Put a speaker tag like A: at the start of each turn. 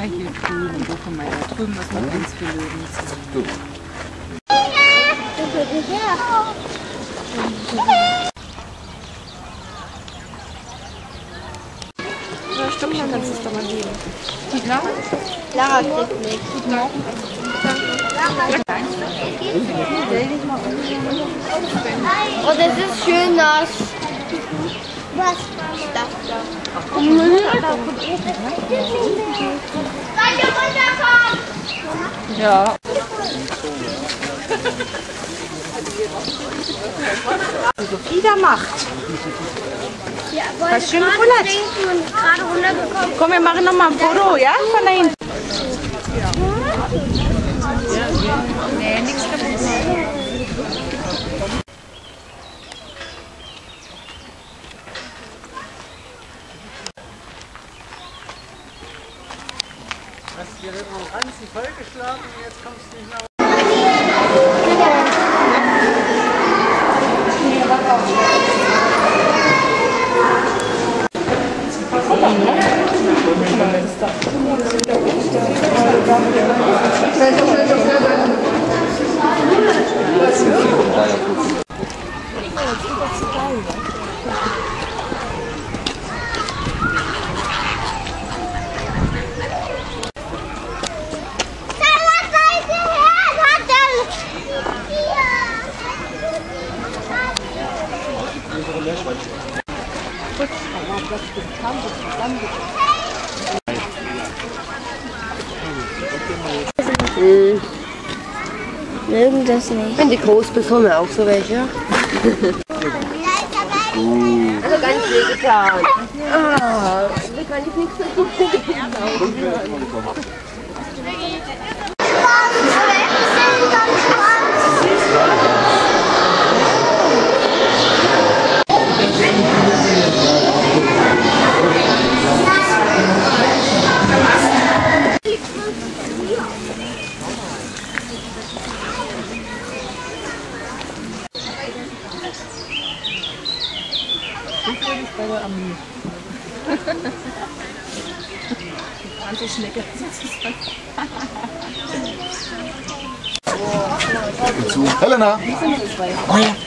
A: hier grün und guck mal, da drüben ist noch ganz viel Löwen.
B: Ja, stimmt, dann kannst du es doch mal geben.
A: Ja?
B: Lara kriegt nichts. Oh, das ist schön nass. Was? Das da.
A: Ja. Sophie da macht.
B: Ja,
A: hast schön gebullert.
B: Gerade runtergekommen.
A: Komm, wir machen noch mal ein Foto, ja? Von da hinten. Nee, nichts kaputt.
C: Hast du dir den Ranzen vollgeschlagen und jetzt kommst du nicht mehr.
B: Mögen das nicht.
D: Wenn die groß bist, haben wir auch so welche. Also ganz wehgetan. Ah, da kann ich nichts dazu
A: Bei der Armee. Anti-Schnecke sozusagen.
E: Helena!
A: Hier sind noch zwei.